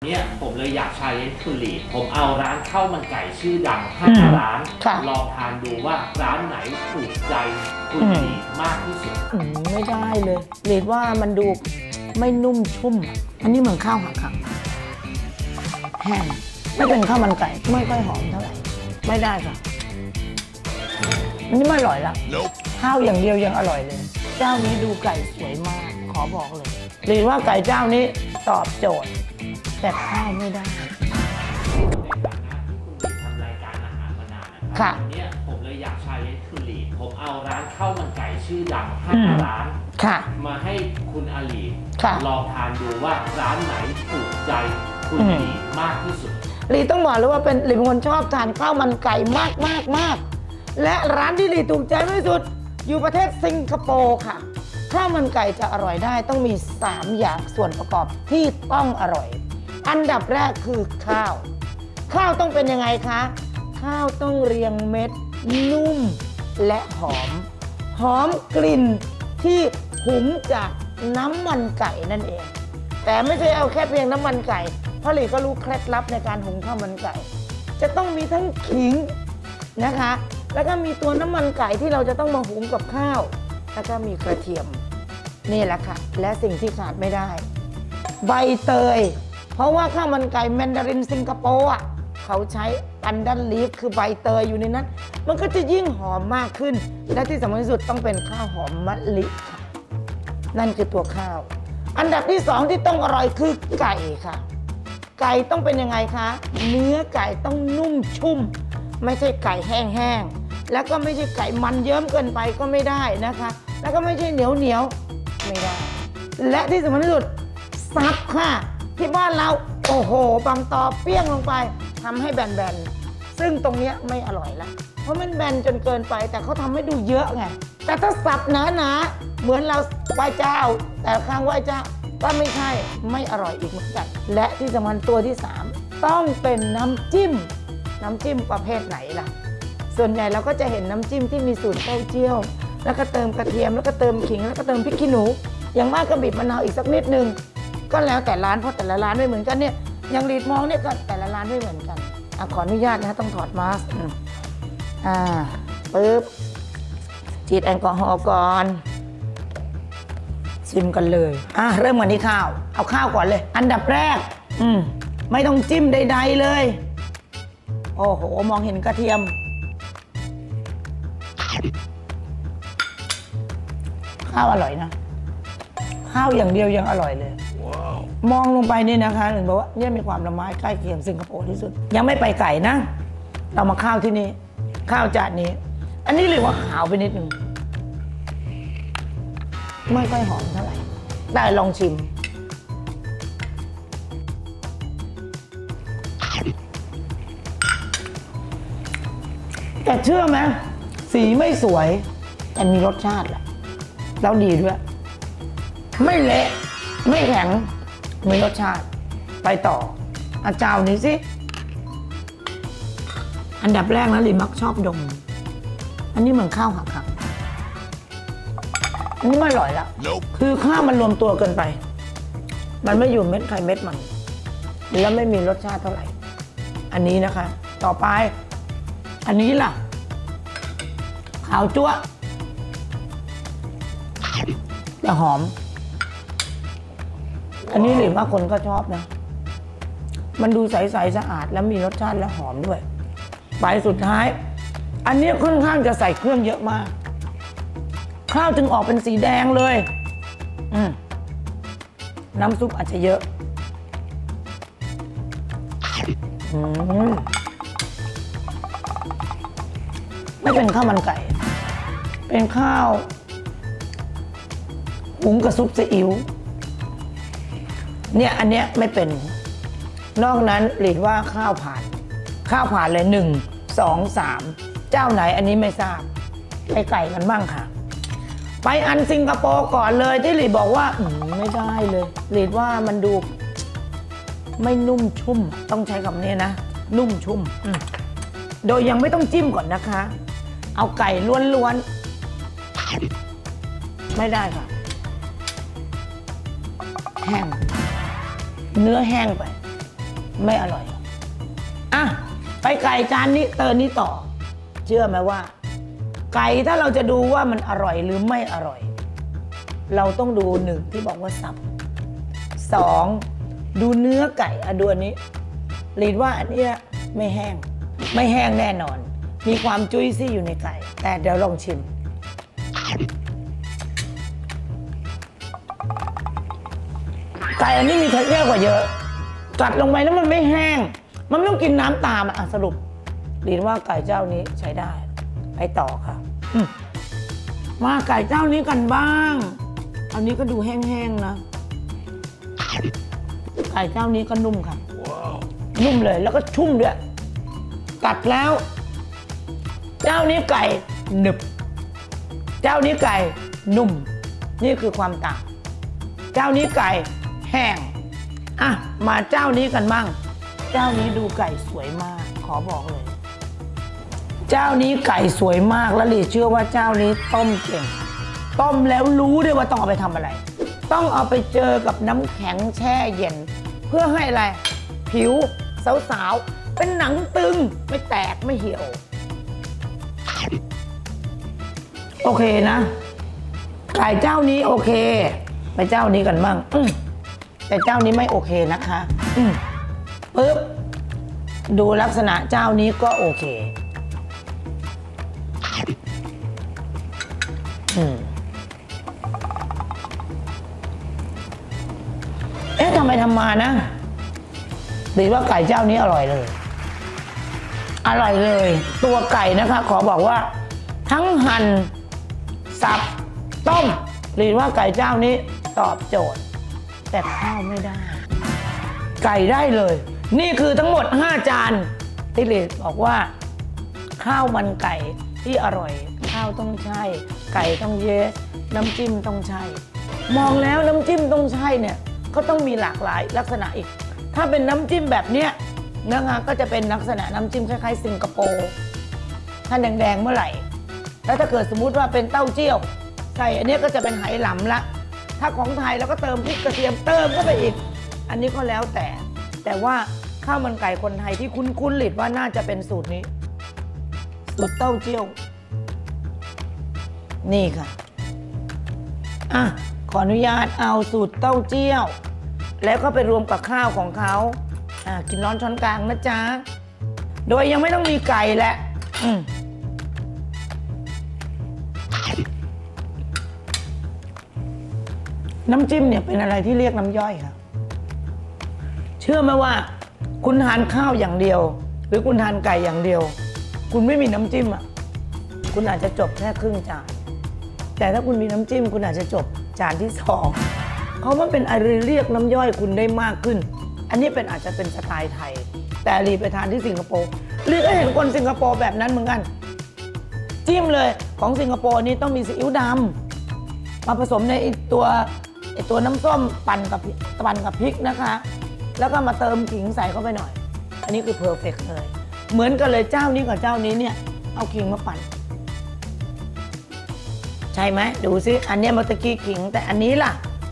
เนี่ยผมเลยอยากชาเลนจ์คุณหลีผมเอาร้านข้าวมันไก่ชื่อดัง5 ร้านลองทานดูว่าร้านไหนถูกใจคุณหลีมากที่สุดไม่ได้เลยหลีว่ามันดูไม่นุ่มชุ่มอันนี้เหมือนข้าวหักแห้งไม่เป็นข้าวมันไก่ไม่ค่อยหอมเท่าไหร่ไม่ได้ค่ะอันนี้ไม่อร่อยละข้าวอย่างเดียวยังอร่อยเลยเจ้านี้ดูไก่สวยมากขอบอกเลยหรือว่าไก่เจ้านี้ตอบโจทย์แต่ข้าวไม่ได้ทำรายการอาหารมานานนะครับเนี่ยผมเลยอยากชาเลนจ์คุณหลีผมเอาร้านข้าวมันไก่ชื่อดัง5 ร้านมาให้คุณอาลีลองทานดูว่าร้านไหนถูกใจคุณหลีมากที่สุดหลีต้องบอกเลยว่าหลีเป็นคนชอบทานข้าวมันไก่มากและร้านที่หลีถูกใจที่สุดอยู่ประเทศสิงคโปร์ค่ะข้าวมันไก่จะอร่อยได้ต้องมี3 อย่างส่วนประกอบที่ต้องอร่อยอันดับแรกคือข้าวต้องเป็นยังไงคะข้าวต้องเรียงเม็ดนุ่มและหอมกลิ่นที่หุงจากน้ำมันไก่นั่นเองแต่ไม่ใช่เอาแค่เพียงน้ำมันไก่เพราะหลีก็รู้เคล็ดลับในการหุงข้าวมันไก่จะต้องมีทั้งขิงนะคะแล้วก็มีตัวน้ำมันไก่ที่เราจะต้องมาหุงกับข้าวแล้วก็มีกระเทียมนี่แหละค่ะและสิ่งที่ขาดไม่ได้ใบเตยเพราะว่าข้าวมันไก่แมนดารินสิงคโปร์เขาใช้ปันดันลีฟคือใบเตยอยู่ในนั้นมันก็จะยิ่งหอมมากขึ้นและที่สำคัญที่สุดต้องเป็นข้าวหอมมะลิค่ะนั่นคือตัวข้าวอันดับที่2ที่ต้องอร่อยคือไก่ค่ะไก่ต้องเป็นยังไงคะเนื้อไก่ต้องนุ่มชุ่มไม่ใช่ไก่แห้งๆแล้วก็ไม่ใช่ไก่มันเยิ้มเกินไปก็ไม่ได้นะคะแล้วก็ไม่ใช่เหนียวไม่ได้และที่สำคัญที่สุดซับค่ะที่บ้านเราโอ้โหบางตอเปี้ยงลงไปทำให้แบนๆซึ่งตรงนี้ไม่อร่อยละเพราะมันแบนจนเกินไปแต่เขาทำให้ดูเยอะไงแต่ถ้าสับหนาเหมือนเราไหว้เจ้าแต่ข้างไหว้เจ้าก็ไม่ใช่ไม่อร่อยอีกเหมือนกันและที่สำคัญตัวที่3ต้องเป็นน้ำจิ้มประเภทไหนล่ะส่วนใหญ่เราก็จะเห็นน้ำจิ้มที่มีสูตรเต้าเจี้ยวแล้วก็เติมกระเทียมแล้วก็เติมขิงแล้วก็เติมพริกขี้หนูอย่างมากก็บีบมะนาวอีกสักนิดนึงก็แล้วแต่ร้านเพราะแต่ละร้านไม่เหมือนกันเนี่ยอย่างลีดมองเนี่ยก็แต่ละร้านไม่เหมือนกันขออนุญาตนะต้องถอดมาสก์ปึ๊บฉีดแอลกอฮอล์ก่อนชิมกันเลยเริ่มกันที่ข้าวเอาข้าวก่อนเลยอันดับแรกไม่ต้องจิ้มใดๆเลยโอ้โหมองเห็นกระเทียมข้าวอร่อยนะข้าวอย่างเดียวยังอร่อยเลย มองลงไปนี่นะคะถึงบอกว่าเนี่ยมีความละไม้ใกล้เคียงสิงคโปร์ที่สุดยังไม่ไปไก่นะเรามาข้าวที่นี่ข้าวจานนี้อันนี้เรียกว่าขาวไปนิดนึงไม่ค่อยหอมเท่าไหร่ได้ลองชิมแต่เชื่อไหมสีไม่สวยแต่มีรสชาติแหละแล้วดีด้วยไม่เละไม่แข็งมีรสชาติไปต่ออาจารย์นี้สิอันดับแรกนะลิมักชอบดมอันนี้เหมือนข้าวหักอันนี้ไม่อร่อยละคือข้าวมันรวมตัวเกินไปมันไม่อยู่เม็ดไข่เม็ดมันแล้วไม่มีรสชาติเท่าไหร่อันนี้นะคะต่อไปอันนี้ล่ะขาวจั๊วแต่หอมอันนี้หรือว่าคนก็ชอบนะมันดูใสๆสะอาดแล้วมีรสชาติและหอมด้วยใบสุดท้ายอันนี้ค่อนข้างจะใส่เครื่องเยอะมากข้าวจึงออกเป็นสีแดงเลยน้ำซุปอาจจะเยอะไม่เป็นข้าวมันไก่เป็นข้าวหุงกับซุปซีอิ๊วเนี่ยอันเนี้ยไม่เป็นนอกนั้นหลีดว่าข้าวผ่านเลย1 2 3เจ้าไหนอันนี้ไม่ทราบไปไก่กันบ้างค่ะไปอันสิงคโปร์ก่อนเลยที่หลีดบอกว่าไม่ได้เลยหลีดว่ามันดูไม่นุ่มชุ่มต้องใช้คำนี้นะนุ่มชุ่มโดยยังไม่ต้องจิ้มก่อนนะคะเอาไก่ล้วนๆไม่ได้ค่ะแห้งเนื้อแห้งไปไม่อร่อยอ่ะไปไก่จานนี้เติมนี้ต่อเชื่อไหมว่าไก่ถ้าเราจะดูว่ามันอร่อยหรือไม่อร่อยเราต้องดูหนึ่งที่บอกว่าสับสองดูเนื้อไก่ดูอันนี้ลีดว่าอันนี้ไม่แห้งแน่นอนมีความจุ้ยซี่อยู่ในไก่แต่เดี๋ยวลองชิมไก่อันนี้มีเท็กเจอร์กว่าเยอะกัดลงไปแล้วมันไม่แห้งมันไม่ต้องกินน้ำตามสรุปลีดว่าไก่เจ้านี้ใช้ได้ไปต่อค่ะมาไก่เจ้านี้กันบ้างอันนี้ก็ดูแห้งๆนะไก่เจ้านี้ก็นุ่มค่ะนุ่มเลยแล้วก็ชุ่มด้วยกัดแล้วเจ้านี้ไก่หนึบเจ้านี้ไก่นุ่มนี่คือความต่างเจ้านี้ไก่แห้งอ่ะมาเจ้านี้กันบ้างเจ้านี้ดูไก่สวยมากขอบอกเลยเจ้านี้ไก่สวยมากและลีเชื่อว่าเจ้านี้ต้มเก่งต้มแล้วรู้ด้วยว่าต้องเอาไปทำอะไรต้องเอาไปเจอกับน้ำแข็งแช่เย็นเพื่อให้อะไรผิวสาวๆเป็นหนังตึงไม่แตกไม่เหี่ยวโอเคนะไก่เจ้านี้โอเคไปเจ้านี้กันบ้างแต่เจ้านี้ไม่โอเคนะคะปึ๊บดูลักษณะเจ้านี้ก็โอเคทำไมทำมานะหรือว่าไก่เจ้านี้อร่อยเลยตัวไก่นะคะขอบอกว่าทั้งหั่นสับต้มหรือว่าไก่เจ้านี้ตอบโจทย์แต่ข้าวไม่ได้ไก่ได้เลยนี่คือทั้งหมด5จานที่ลีบอกว่าข้าวมันไก่ที่อร่อยข้าวต้องใช่ไก่ต้องเยสน้ำจิ้มต้องใช่มองแล้วน้ำจิ้มต้องใช่เนี่ยก็ต้องมีหลากหลายลักษณะอีกถ้าเป็นน้ำจิ้มแบบเนี้ยนะคะก็จะเป็นลักษณะน้ำจิ้มคล้ายๆสิงคโปร์ถ้าแดงๆเมื่อไหร่แล้วถ้าเกิดสมมุติว่าเป็นเต้าเจี้ยวใส่อันนี้ก็จะเป็นไหหลำละถ้าของไทยเราก็เติมพริกกระเทียมเติมเข้าไปอีกอันนี้ก็แล้วแต่ว่าข้าวมันไก่คนไทยที่คุ้นๆหลิดว่าน่าจะเป็นสูตรนี้สูตรเต้าเจี้ยวนี่ค่ะขออนุญาตเอาสูตรเต้าเจี้ยวแล้วก็ไปรวมกับข้าวของเขากินร้อนช้อนกลางนะจ๊ะโดยยังไม่ต้องมีไก่แหละน้ำจิ้มเนี่ยเป็นอะไรที่เรียกน้ำย่อยค่ะเชื่อไหมว่าคุณทานข้าวอย่างเดียวหรือคุณทานไก่อย่างเดียวคุณไม่มีน้ำจิ้มคุณอาจจะจบแค่ครึ่งจานแต่ถ้าคุณมีน้ำจิ้มคุณอาจจะจบจานที่2เพราะมันเป็นอะไรเรียกน้ำย่อยคุณได้มากขึ้นอันนี้เป็นอาจจะเป็นสไตล์ไทยแต่ลีไปทานที่สิงคโปร์ลีก็เห็นคนสิงคโปร์แบบนั้นเหมือนกันจิ้มเลยของสิงคโปร์นี่ต้องมีซีอิ๊วดำมาผสมในตัวน้ำส้มปั่นกับพริกนะคะแล้วก็มาเติมขิงใส่เข้าไปหน่อยอันนี้คือเพอร์เฟกต์เลยเหมือนกันเลยเจ้านี้กับเจ้านี้เนี่ยเอาขิงมาปั่นใช่ไหมดูซิอันนี้เมื่อกี้ขิงแต่อันนี้ล่ะ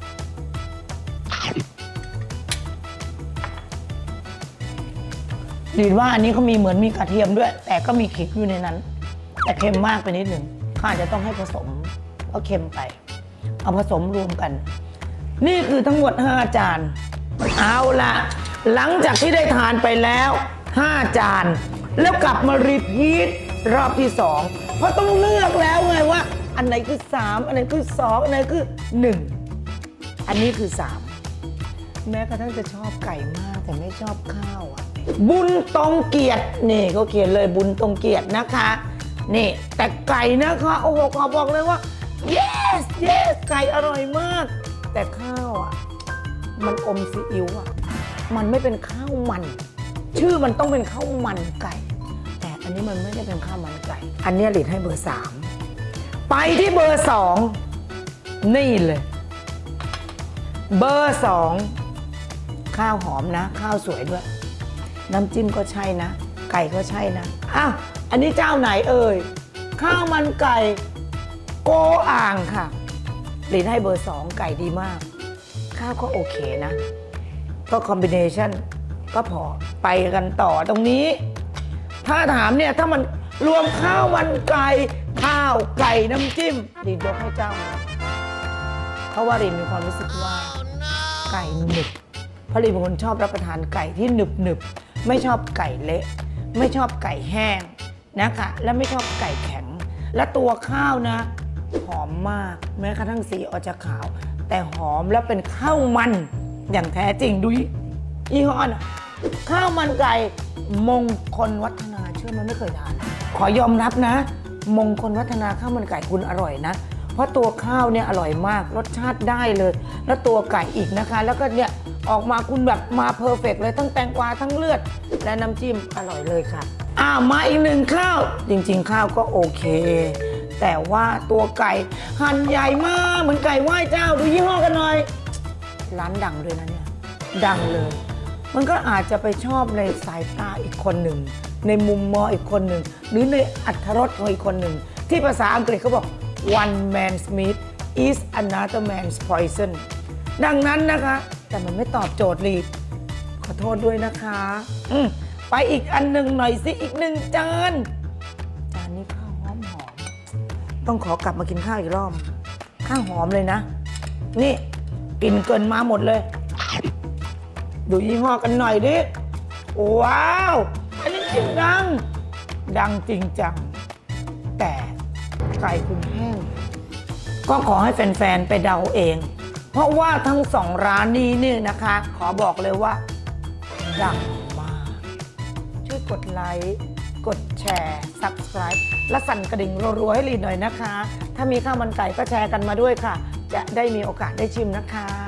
หรือว่าอันนี้เขามีเหมือนมีกระเทียมด้วยแต่ก็มีขิงอยู่ในนั้นแต่เค็มมากไปนิดหนึ่งเขาอาจจะต้องให้ผสมก็เค็มไปเอาผสมรวมกันนี่คือทั้งหมด5จานเอาละหลังจากที่ได้ทานไปแล้ว5จานแล้วกลับมารีพีทรอบที่2เพราะต้องเลือกแล้วไงว่าอันไหนคือ3อันไหนคือ2อันไหนคือ1อันนี้คือ3แม้กระทั่งจะชอบไก่มากแต่ไม่ชอบข้าวบุญตรงเกียรตินี่เขาเขียนเลยบุญตรงเกียรตินะคะนี่แต่ไก่นะคะโอ้โหขอบอกเลยว่า yes ไก่อร่อยมากแต่ข้าวมันอมซีอิ๊วมันไม่เป็นข้าวมันชื่อมันต้องเป็นข้าวมันไก่แต่อันนี้มันไม่ได้เป็นข้าวมันไก่อันนี้หลีดให้เบอร์3ไปที่เบอร์2นี่เลยเบอร์2ข้าวหอมนะข้าวสวยด้วยน้ำจิ้มก็ใช่นะไก่ก็ใช่นะอันนี้เจ้าไหนเอ่ยข้าวมันไก่โกอ่างค่ะหลีดให้เบอร์2ไก่ดีมากข้าวก็โอเคนะก็คอมบิเนชั่นก็พอไปกันต่อตรงนี้ ถ้าถามเนี่ยถ้ามันรวมข้าวมันไก่ข้าวไก่น้ำจิ้มรีนยกให้เจ้าเพราะว่ารีนมีความรู้สึกว่าไก่หนึบเพราะรีนเป็นคนชอบรับประทานไก่ที่หนึบไม่ชอบไก่เละไม่ชอบไก่แห้งนะคะและไม่ชอบไก่แข็งและตัวข้าวนะหอมมากแม้กระทั่งสีออกจะขาวแต่หอมและเป็นข้าวมันอย่างแท้จริงดูยี่ห้อน่ะข้าวมันไก่มงคลวัฒนาเชื่อมันไม่เคยทานขอยอมรับนะมงคลวัฒนาข้าวมันไก่คุณอร่อยนะเพราะตัวข้าวเนี่ยอร่อยมากรสชาติได้เลยแล้วตัวไก่อีกนะคะแล้วก็เนี่ยออกมาคุณแบบมาเพอร์เฟกต์เลยทั้งแตงกวาทั้งเลือดและน้ำจิ้มอร่อยเลยค่ะมาอีกหนึ่งข้าวจริงๆข้าวก็โอเคแต่ว่าตัวไก่หั่นใหญ่มากเหมือนไก่ไหว้เจ้าดูยี่ห้อกันหน่อยร้านดังเลยนะเนี่ยดังเลยมันก็อาจจะไปชอบในสายตาอีกคนหนึ่งในมุมมองอีกคนหนึ่งหรือในอรรถรสของอีกคนหนึ่งที่ภาษาอังกฤษเขาบอก one man's meat is another man's poison ดังนั้นนะคะแต่มันไม่ตอบโจทย์ลีขอโทษด้วยนะคะไปอีกอันหนึ่งหน่อยสิอีกหนึ่งจานนี้ข้าวหอมต้องขอกลับมากินข้าวอีกรอบข้าวหอมเลยนะนี่กินเกินมาหมดเลยดูยี่ห้อกันหน่อยดิว้าวอันนี้จริงดังจริงจังแต่ไก่คุณแห้งก็ขอให้แฟนๆไปเดาเองเพราะว่าทั้ง2ร้านนี้นี่นะคะขอบอกเลยว่าดังมากช่วยกดไลค์กดแชร์ Subscribe และสั่นกระดิ่งรัวๆให้ลีนหน่อยนะคะถ้ามีข้าวมันไก่ก็แชร์กันมาด้วยค่ะจะได้มีโอกาสได้ชิมนะคะ